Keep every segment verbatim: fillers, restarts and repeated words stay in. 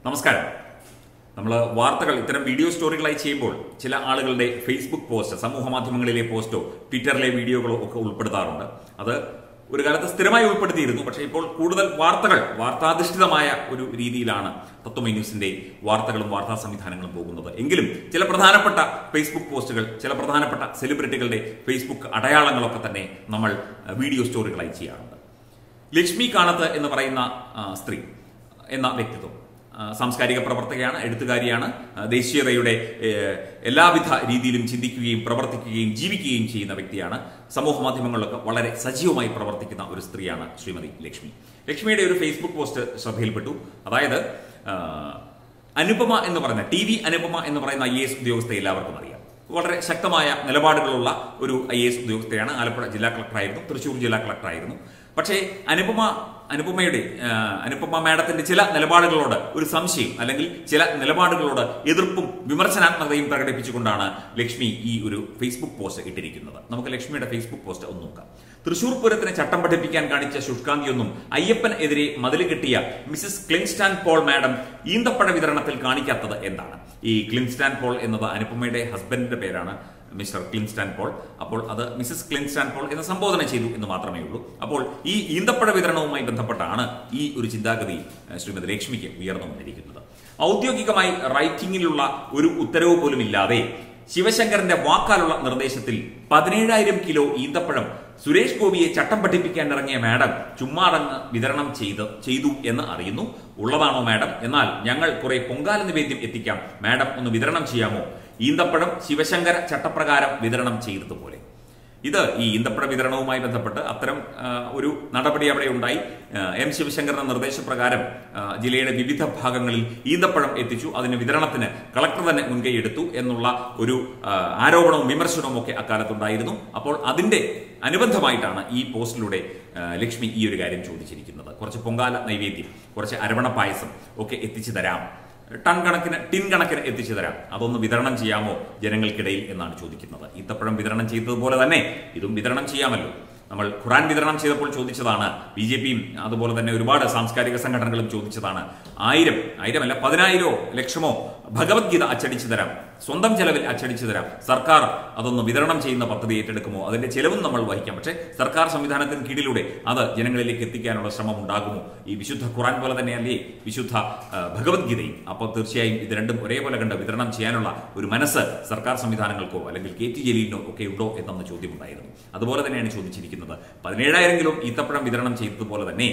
നമസ്കാരം. നമ്മൾ വാർത്തകൾ ഇത്തരം വീഡിയോ സ്റ്റോറികളായി ചെയ്യുമ്പോൾ ചില ആളുകളുടെ ഫേസ്ബുക്ക് പോസ്റ്റ്, സമൂഹ മാധ്യമങ്ങളിലെ പോസ്റ്റോ ട്വിറ്ററിലെ വീഡിയോകളോ ഒക്കെ ഉൾപ്പെടുത്താറുണ്ട്. അത് ഒരു കാലത്ത് സ്ഥിരമായി ഉൾപ്പെടുത്തിയിരുന്നു. പക്ഷേ ഇപ്പോൾ കൂടുതൽ വാർത്തകൾ വാർത്താധിഷ്ഠിതമായ ഒരു രീതിയിലാണ് തത്വമയി ന്യൂസിന്റെ വാർത്തകളും വാർത്താ സംവിധാനങ്ങളും പോകുന്നത്. എങ്കിലും ചില പ്രധാനപ്പെട്ട ഫേസ്ബുക്ക് പോസ്റ്റുകൾ, ചില പ്രധാനപ്പെട്ട സെലിബ്രിറ്റികളുടെ ഫേസ്ബുക്ക് അടയാളങ്ങളൊക്കെ തന്നെ നമ്മൾ വീഡിയോ സ്റ്റോറികളായി ചെയ്യാറുണ്ട്. ലക്ഷ്മി കാണത്ത് എന്ന് പറയുന്ന സ്ത്രീ എന്ന വ്യക്തിത്വം സാംസ്കാരിക പ്രവർത്തകയാണ്, എഴുത്തുകാരിയാണ്. ദേശീയതയുടെ എല്ലാവിധ രീതിയിലും ചിന്തിക്കുകയും പ്രവർത്തിക്കുകയും ജീവിക്കുകയും ചെയ്യുന്ന വ്യക്തിയാണ്. സമൂഹ മാധ്യമങ്ങളിലൊക്കെ വളരെ സജീവമായി പ്രവർത്തിക്കുന്ന ഒരു സ്ത്രീയാണ് ശ്രീമതി ലക്ഷ്മി. ലക്ഷ്മിയുടെ ഒരു ഫേസ്ബുക്ക് പോസ്റ്റ് ശ്രദ്ധയിൽപ്പെട്ടു. അതായത് അനുപമ എന്ന് പറയുന്ന ടി വി അനുപമ എന്ന് പറയുന്ന ഐ എ എസ് ഉദ്യോഗസ്ഥയെ എല്ലാവർക്കും അറിയാം. വളരെ ശക്തമായ നിലപാടുകളുള്ള ഒരു ഐ എ എസ് ഉദ്യോഗസ്ഥയാണ്. ആലപ്പുഴ ജില്ലാ കളക്ടറായിരുന്നു, തൃശ്ശൂർ ജില്ലാ കളക്ടറായിരുന്നു. പക്ഷേ അനുപമ അനുപമയുടെ അനുപമ മാഡത്തിന്റെ ചില നിലപാടുകളോട് ഒരു സംശയം, അല്ലെങ്കിൽ ചില നിലപാടുകളോട് എതിർപ്പും വിമർശനാത്മകതയും പ്രകടിപ്പിച്ചുകൊണ്ടാണ് ലക്ഷ്മി ഈ ഒരു ഫേസ്ബുക്ക് പോസ്റ്റ് ഇട്ടിരിക്കുന്നത്. നമുക്ക് ലക്ഷ്മിയുടെ ഫേസ്ബുക്ക് പോസ്റ്റ് ഒന്ന് നോക്കാം. തൃശൂർ പൂരത്തിന് ചട്ടം പഠിപ്പിക്കാൻ കാണിച്ച ശുഷ്കാന്തിയൊന്നും അയ്യപ്പൻ എതിരെ മതിൽ കെട്ടിയ മിസസ് ക്ലിൻസ്റ്റാൻ പോൾ മാഡം ഈന്തപ്പഴ വിതരണത്തിൽ കാണിക്കാത്തത് എന്താണ്? ഈ ക്ലിൻസ്റ്റാൻ പോൾ എന്നത് അനുപമയുടെ ഹസ്ബൻഡിന്റെ പേരാണ്, മിസ്റ്റർ ക്ലിൻസ്റ്റാൻ പോൾ. അപ്പോൾ അത് മിസസ് ക്ലിൻസ്റ്റാൻ പോൾ എന്ന് സംബോധന ചെയ്തു എന്ന് മാത്രമേ ഉള്ളൂ. അപ്പോൾ ഈ ഈന്തപ്പഴ വിതരണവുമായി ബന്ധപ്പെട്ടാണ് ഈ ഒരു ചിന്താഗതി ശ്രീമതി ലക്ഷ്മിക്ക് ഉയർന്നു വന്നിരിക്കുന്നത്. ഔദ്യോഗികമായി റൈറ്റിംഗിലുള്ള ഒരു ഉത്തരവ് പോലും ഇല്ലാതെ ശിവശങ്കരന്റെ വാക്കാലുള്ള നിർദ്ദേശത്തിൽ പതിനേഴായിരം കിലോ ഈന്തപ്പഴം സുരേഷ് ഗോപിയെ ചട്ടം പഠിപ്പിക്കാൻ ഇറങ്ങിയ മാഡം ചുമ്മാറങ്ങ് വിതരണം ചെയ്ത് ചെയ്തു എന്ന് അറിയുന്നു. ഉള്ളതാണോ മാഡം? എന്നാൽ ഞങ്ങൾ കുറെ പൊങ്കാല നിവേദ്യം എത്തിക്കാം, മാഡം ഒന്ന് വിതരണം ചെയ്യാമോ? ഈന്തപ്പഴം ശിവശങ്കര ചട്ടപ്രകാരം വിതരണം ചെയ്തതുപോലെ. ഇത് ഈ ഈന്തപ്പഴ വിതരണവുമായി ബന്ധപ്പെട്ട് അത്തരം ഒരു നടപടി അവിടെ ഉണ്ടായി. എം ശിവശങ്കറിന്റെ നിർദ്ദേശപ്രകാരം ജില്ലയുടെ വിവിധ ഭാഗങ്ങളിൽ ഈന്തപ്പഴം എത്തിച്ചു. അതിന് വിതരണത്തിന് കളക്ടർ തന്നെ മുൻകൈ എടുത്തു എന്നുള്ള ഒരു ആരോപണവും വിമർശനവും ഒക്കെ അക്കാലത്തുണ്ടായിരുന്നു. അപ്പോൾ അതിന്റെ അനുബന്ധമായിട്ടാണ് ഈ പോസ്റ്റിലൂടെ ലക്ഷ്മി ഈ ഒരു കാര്യം ചോദിച്ചിരിക്കുന്നത്. കുറച്ച് പൊങ്കാല നൈവേദ്യം, കുറച്ച് അരവണ പായസം ഒക്കെ എത്തിച്ചു തരാം, ടൺ കണക്കിന് ടിൻ കണക്കിന് എത്തിച്ചു തരാം, അതൊന്ന് വിതരണം ചെയ്യാമോ ജനങ്ങൾക്കിടയിൽ എന്നാണ് ചോദിക്കുന്നത്. ഈത്തപ്പഴം വിതരണം ചെയ്തതുപോലെ തന്നെ ഇതും വിതരണം ചെയ്യാമല്ലോ. നമ്മൾ ഖുറാൻ വിതരണം ചെയ്തപ്പോൾ ചോദിച്ചതാണ്, ബി ജെ പിയും അതുപോലെ തന്നെ ഒരുപാട് സാംസ്കാരിക സംഘടനകളും ചോദിച്ചതാണ്, ആയിരം ആയിരമല്ല പതിനായിരോ ലക്ഷമോ ഭഗവത്ഗീത അച്ചടിച്ചു തരാം, സ്വന്തം ചെലവിൽ അച്ചടിച്ചു തരാം, സർക്കാർ അതൊന്ന് വിതരണം ചെയ്യുന്ന പദ്ധതി ഏറ്റെടുക്കുമോ, അതിന്റെ ചെലവും നമ്മൾ വഹിക്കാം, പക്ഷേ സർക്കാർ സംവിധാനത്തിന് കീഴിലൂടെ അത് ജനങ്ങളിലേക്ക് എത്തിക്കാനുള്ള ശ്രമം ഉണ്ടാകുമോ? ഈ വിശുദ്ധ ഖുറാൻ പോലെ തന്നെയല്ലേ വിശുദ്ധ ഭഗവത്ഗീതയും? അപ്പോൾ തീർച്ചയായും ഇത് രണ്ടും ഒരേപോലെ കണ്ട് വിതരണം ചെയ്യാനുള്ള ഒരു മനസ്സ് സർക്കാർ സംവിധാനങ്ങൾക്കോ അല്ലെങ്കിൽ കെ ടി ജലീലിനോ ഒക്കെ ഉണ്ടോ എന്നൊന്ന് ചോദ്യമുണ്ടായിരുന്നു. അതുപോലെ തന്നെയാണ് ചോദിച്ചിരിക്കുന്നത്. പതിനേഴായിരം കിലോ ഈത്തപ്പഴം വിതരണം ചെയ്തതുപോലെ തന്നെ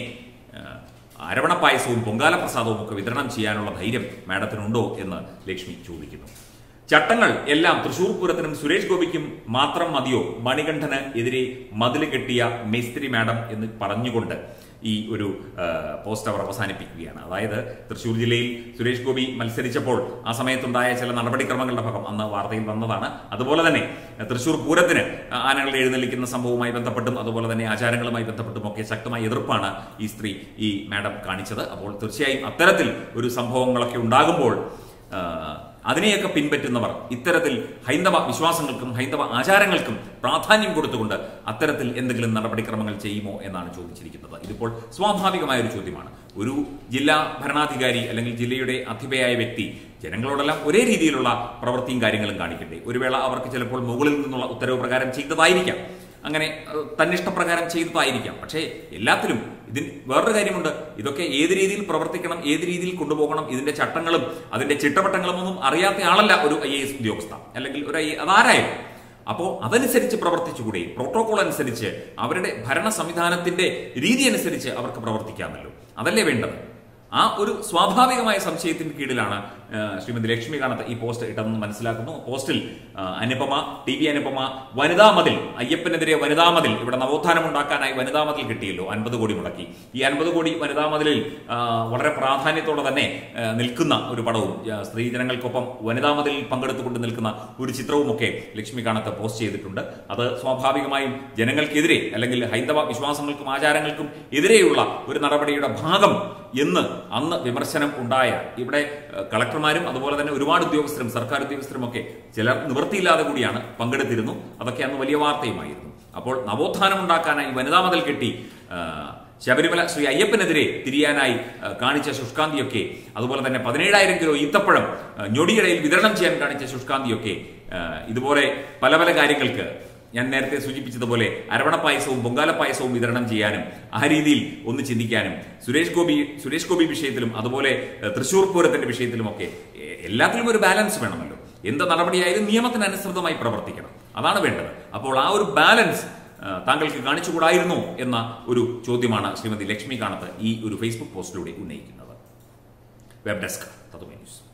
അരവണ പായസവും പൊങ്കാല പ്രസാദവും ഒക്കെ വിതരണം ചെയ്യാനുള്ള ധൈര്യം മാഡത്തിനുണ്ടോ എന്ന് ലക്ഷ്മി ചോദിക്കുന്നു. ചട്ടങ്ങൾ എല്ലാം തൃശൂർ പൂരത്തിനും സുരേഷ് ഗോപിക്കും മാത്രം മതിയോ? മണികണ്ഠന് എതിരെ മതിൽ കെട്ടിയ മേസ്ത്രി മാഡം എന്ന് പറഞ്ഞുകൊണ്ട് ഈ ഒരു പോസ്റ്റ് അവർ അവസാനിപ്പിക്കുകയാണ്. അതായത് തൃശൂർ ജില്ലയിൽ സുരേഷ് ഗോപി മത്സരിച്ചപ്പോൾ ആ സമയത്തുണ്ടായ ചില നടപടിക്രമങ്ങളുടെ ഭാഗം അന്ന് വാർത്തയിൽ വന്നതാണ്. അതുപോലെ തന്നെ തൃശൂർ പൂരത്തിന് ആനകളെ എഴുന്നള്ളിക്കുന്ന സംഭവവുമായി ബന്ധപ്പെട്ടും അതുപോലെ തന്നെ ആചാരങ്ങളുമായി ബന്ധപ്പെട്ടും ഒക്കെ ശക്തമായ എതിർപ്പാണ് ഈ സ്ത്രീ, ഈ മാഡം കാണിച്ചത്. അപ്പോൾ തീർച്ചയായും അത്തരത്തിൽ ഒരു സംഭവങ്ങളൊക്കെ ഉണ്ടാകുമ്പോൾ അതിനെയൊക്കെ പിൻപറ്റുന്നവർ ഇത്തരത്തിൽ ഹൈന്ദവ വിശ്വാസങ്ങൾക്കും ഹൈന്ദവ ആചാരങ്ങൾക്കും പ്രാധാന്യം കൊടുത്തുകൊണ്ട് അത്തരത്തിൽ എന്തെങ്കിലും നടപടിക്രമങ്ങൾ ചെയ്യുമോ എന്നാണ് ചോദിച്ചിരിക്കുന്നത്. ഇതിപ്പോൾ സ്വാഭാവികമായ ഒരു ചോദ്യമാണ്. ഒരു ജില്ലാ ഭരണാധികാരി അല്ലെങ്കിൽ ജില്ലയുടെ അധിപയായ വ്യക്തി ജനങ്ങളോടെല്ലാം ഒരേ രീതിയിലുള്ള പ്രവൃത്തിയും കാര്യങ്ങളും കാണിക്കട്ടെ. ഒരു വേള അവർക്ക് ചിലപ്പോൾ മുകളിൽ നിന്നുള്ള ഉത്തരവ് പ്രകാരം ചെയ്തതായിരിക്കാം, അങ്ങനെ തന്നിഷ്ടപ്രകാരം ചെയ്തതായിരിക്കാം. പക്ഷേ എല്ലാത്തിലും ഇതിന് വേറൊരു കാര്യമുണ്ട്. ഇതൊക്കെ ഏത് രീതിയിൽ പ്രവർത്തിക്കണം, ഏത് രീതിയിൽ കൊണ്ടുപോകണം, ഇതിന്റെ ചട്ടങ്ങളും അതിന്റെ ചിട്ടവട്ടങ്ങളും ഒന്നും അറിയാത്ത ആളല്ല ഒരു ഐ എ എസ് ഉദ്യോഗസ്ഥ അല്ലെങ്കിൽ ഒരു ഐ അതാരായാലും. അപ്പോൾ അതനുസരിച്ച് പ്രവർത്തിച്ചുകൂടെ? പ്രോട്ടോകോൾ അനുസരിച്ച് അവരുടെ ഭരണ സംവിധാനത്തിന്റെ രീതി അനുസരിച്ച് അവർക്ക് പ്രവർത്തിക്കാമല്ലോ, അതല്ലേ വേണ്ടത്? ആ ഒരു സ്വാഭാവികമായ സംശയത്തിന് കീഴിലാണ് ശ്രീമതി ലക്ഷ്മി കാണത്ത് ഈ പോസ്റ്റ് ഇട്ടതെന്ന് മനസ്സിലാക്കുന്നു. പോസ്റ്റിൽ അനുപമ, ടി വി അനുപമ, വനിതാ മതിൽ, അയ്യപ്പനെതിരെ വനിതാ മതിൽ, ഇവിടെ നവോത്ഥാനം ഉണ്ടാക്കാനായി വനിതാ മതിൽ കിട്ടിയല്ലോ, അൻപത് കോടി മുടക്കി. ഈ അൻപത് കോടി വനിതാ മതിലിൽ വളരെ പ്രാധാന്യത്തോടെ തന്നെ നിൽക്കുന്ന ഒരു പടവും സ്ത്രീജനങ്ങൾക്കൊപ്പം വനിതാ മതിലിൽ പങ്കെടുത്തുകൊണ്ട് നിൽക്കുന്ന ഒരു ചിത്രവും ഒക്കെ ലക്ഷ്മി കാണത്ത് പോസ്റ്റ് ചെയ്തിട്ടുണ്ട്. അത് സ്വാഭാവികമായും ജനങ്ങൾക്കെതിരെ അല്ലെങ്കിൽ ഹൈന്ദവ വിശ്വാസങ്ങൾക്കും ആചാരങ്ങൾക്കും എതിരെയുള്ള ഒരു നടപടിയുടെ ഭാഗം എന്ന് അന്ന് വിമർശനം ഉണ്ടായ ഇവിടെ കളക്ടർമാരും അതുപോലെ തന്നെ ഒരുപാട് ഉദ്യോഗസ്ഥരും സർക്കാർ ഉദ്യോഗസ്ഥരും ഒക്കെ ചിലർ നിവൃത്തിയില്ലാതെ കൂടിയാണ് പങ്കെടുത്തിരുന്നു. അതൊക്കെ അന്ന് വലിയ വാർത്തയുമായിരുന്നു. അപ്പോൾ നവോത്ഥാനം ഉണ്ടാക്കാനായി വനിതാ മതിൽ കെട്ടി ശബരിമല ശ്രീ അയ്യപ്പനെതിരെ തിരിയാനായി കാണിച്ച ശുഷ്കാന്തിയൊക്കെ, അതുപോലെ തന്നെ പതിനേഴായിരം കിലോ ഈത്തപ്പഴം ഞൊടിയിടയിൽ വിതരണം ചെയ്യാൻ കാണിച്ച ശുഷ്കാന്തിയൊക്കെ, ഇതുപോലെ പല പല കാര്യങ്ങൾക്ക് ഞാൻ നേരത്തെ സൂചിപ്പിച്ചതുപോലെ അരവണ പായസവും പൊങ്കാല പായസവും വിതരണം ചെയ്യാനും ആ രീതിയിൽ ഒന്ന് ചിന്തിക്കാനും സുരേഷ് ഗോപി സുരേഷ് ഗോപി വിഷയത്തിലും അതുപോലെ തൃശൂർ പൂരത്തിന്റെ വിഷയത്തിലുമൊക്കെ എല്ലാത്തിലും ഒരു ബാലൻസ് വേണമല്ലോ. എന്ത് നടപടിയായാലും നിയമത്തിനനുസൃതമായി പ്രവർത്തിക്കണം, അതാണ് വേണ്ടത്. അപ്പോൾ ആ ഒരു ബാലൻസ് താങ്കൾക്ക് കാണിച്ചുകൂടായിരുന്നോ എന്ന ഒരു ചോദ്യമാണ് ശ്രീമതി ലക്ഷ്മി കാണത്ത് ഈ ഒരു ഫേസ്ബുക്ക് പോസ്റ്റിലൂടെ ഉന്നയിക്കുന്നത്. Web desk Tatwamayi news.